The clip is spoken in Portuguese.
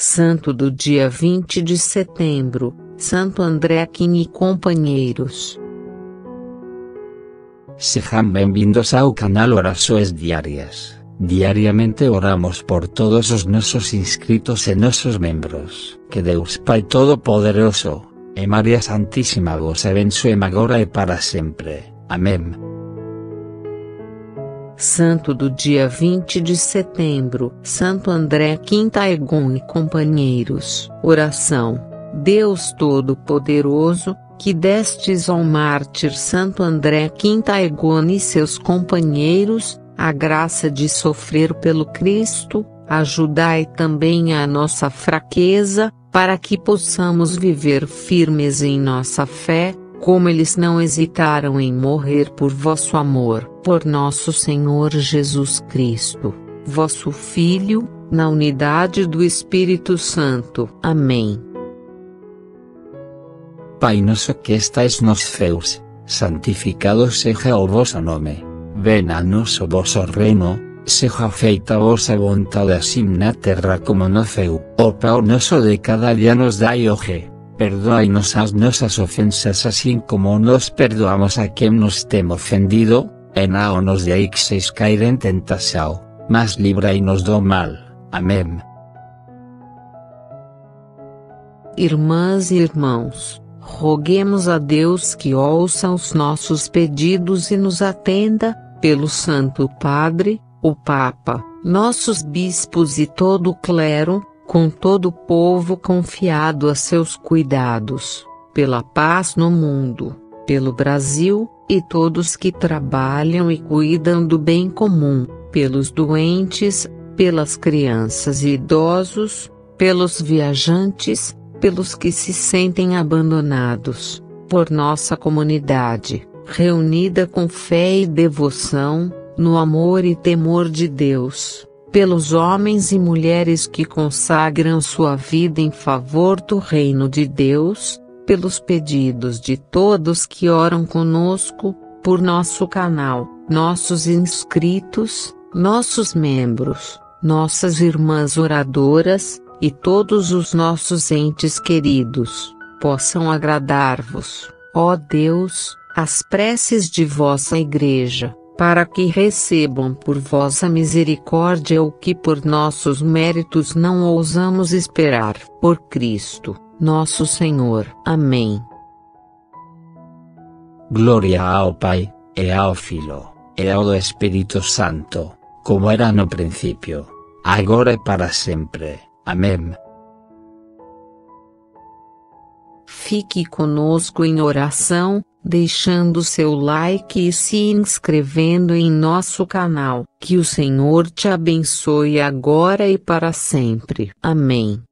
Santo do dia 20 de setembro, Santo André Aquino e companheiros. Sejam bem-vindos ao canal Orações Diárias. Diariamente oramos por todos os nossos inscritos e nossos membros. Que Deus Pai Todo-Poderoso, e Maria Santíssima vos abençoe agora e para sempre. Amém. Santo do dia 20 de setembro, Santo André Quintaegon e companheiros. Oração. Deus Todo-Poderoso, que destes ao mártir Santo André Quintaegon e seus companheiros a graça de sofrer pelo Cristo, ajudai também a nossa fraqueza, para que possamos viver firmes em nossa fé, como eles não hesitaram em morrer por vosso amor, por nosso Senhor Jesus Cristo, vosso Filho, na unidade do Espírito Santo. Amém. Pai nosso que estais nos céus, santificado seja o vosso nome. Venha a nós o vosso reino, seja feita a vossa vontade assim na terra como no céu. O pão nosso de cada dia nos dai hoje. Perdoai-nos as nossas ofensas assim como nós perdoamos a quem nos tem ofendido, e não nos deixeis cair em tentação, mas livrai-nos do mal. Amém. Irmãs e irmãos, roguemos a Deus que ouça os nossos pedidos e nos atenda, pelo Santo Padre, o Papa, nossos bispos e todo o clero, com todo o povo confiado a seus cuidados, pela paz no mundo, pelo Brasil, e todos que trabalham e cuidam do bem comum, pelos doentes, pelas crianças e idosos, pelos viajantes, pelos que se sentem abandonados, por nossa comunidade, reunida com fé e devoção, no amor e temor de Deus, pelos homens e mulheres que consagram sua vida em favor do reino de Deus, pelos pedidos de todos que oram conosco, por nosso canal, nossos inscritos, nossos membros, nossas irmãs oradoras, e todos os nossos entes queridos, possam agradar-vos, ó Deus, as preces de vossa Igreja, para que recebam por vossa misericórdia o que por nossos méritos não ousamos esperar, por Cristo, nosso Senhor. Amém. Glória ao Pai, e ao Filho, e ao Espírito Santo, como era no princípio, agora e para sempre. Amém. Fique conosco em oração, deixando seu like e se inscrevendo em nosso canal. Que o Senhor te abençoe agora e para sempre. Amém.